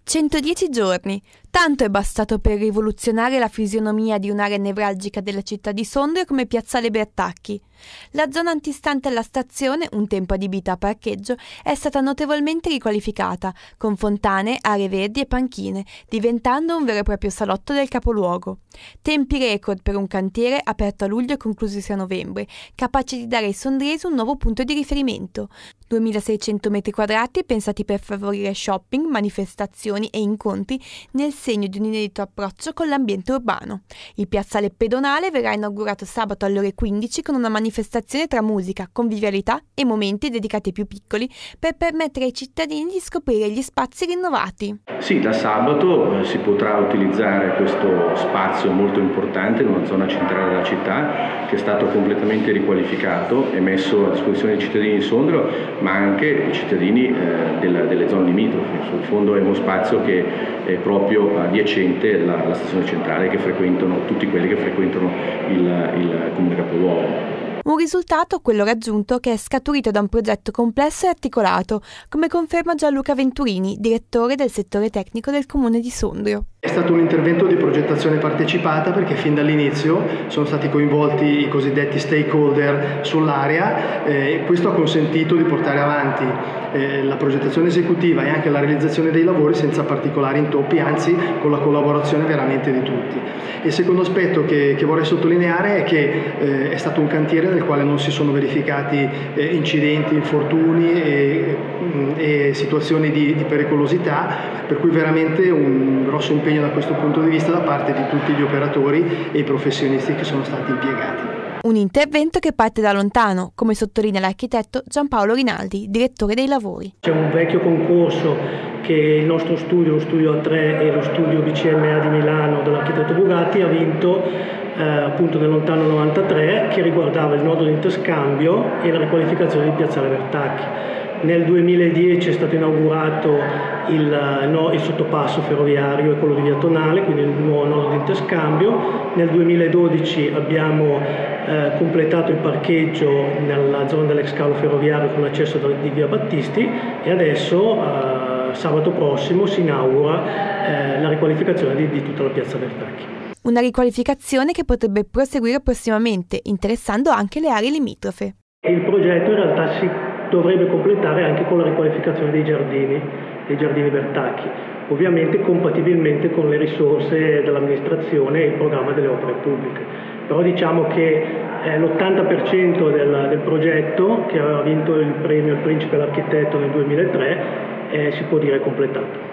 110 giorni. Tanto è bastato per rivoluzionare la fisionomia di un'area nevralgica della città di Sondrio come Piazzale Bertacchi. La zona antistante alla stazione, un tempo adibita a parcheggio, è stata notevolmente riqualificata, con fontane, aree verdi e panchine, diventando un vero e proprio salotto del capoluogo. Tempi record per un cantiere aperto a luglio e conclusosi a novembre, capace di dare ai sondriesi un nuovo punto di riferimento. 2600 metri quadrati pensati per favorire shopping, manifestazioni e incontri nel segno di un inedito approccio con l'ambiente urbano. Il piazzale pedonale verrà inaugurato sabato alle ore 15 con una manifestazione tra musica, convivialità e momenti dedicati ai più piccoli per permettere ai cittadini di scoprire gli spazi rinnovati. Sì, da sabato si potrà utilizzare questo spazio molto importante in una zona centrale della città che è stato completamente riqualificato e messo a disposizione dei cittadini di Sondrio, ma anche i cittadini delle zone limitrofe. Sul fondo è uno spazio che è proprio adiacente alla stazione centrale, che frequentano tutti quelli che frequentano il comune capoluogo. Un risultato, quello raggiunto, che è scaturito da un progetto complesso e articolato, come conferma Gianluca Venturini, direttore del settore tecnico del comune di Sondrio. È stato un intervento di progettazione partecipata perché fin dall'inizio sono stati coinvolti i cosiddetti stakeholder sull'area e questo ha consentito di portare avanti la progettazione esecutiva e anche la realizzazione dei lavori senza particolari intoppi, anzi con la collaborazione veramente di tutti. Il secondo aspetto che vorrei sottolineare è che è stato un cantiere nel quale non si sono verificati incidenti, infortuni e situazioni di pericolosità, per cui veramente un grosso impegno da questo punto di vista da parte di tutti gli operatori e i professionisti che sono stati impiegati. Un intervento che parte da lontano, come sottolinea l'architetto Giampaolo Rinaldi, direttore dei lavori. C'è un vecchio concorso che il nostro studio, lo studio A3 e lo studio BCMA di Milano dell'architetto Bugatti ha vinto appunto nel lontano 93, che riguardava il nodo di interscambio e la riqualificazione di Piazzale Bertacchi. Nel 2010 è stato inaugurato il sottopasso ferroviario e quello di Via Tonale, quindi il nuovo nodo di interscambio. Nel 2012 abbiamo completato il parcheggio nella zona dell'ex scalo ferroviario con accesso di Via Battisti e adesso sabato prossimo si inaugura la riqualificazione di tutta la Piazza Bertacchi. Una riqualificazione che potrebbe proseguire prossimamente, interessando anche le aree limitrofe. Il progetto in realtà si dovrebbe completare anche con la riqualificazione dei giardini Bertacchi, ovviamente compatibilmente con le risorse dell'amministrazione e il programma delle opere pubbliche. Però diciamo che l'80% del progetto, che aveva vinto il premio Il Principe dell'Architetto nel 2003, si può dire completato.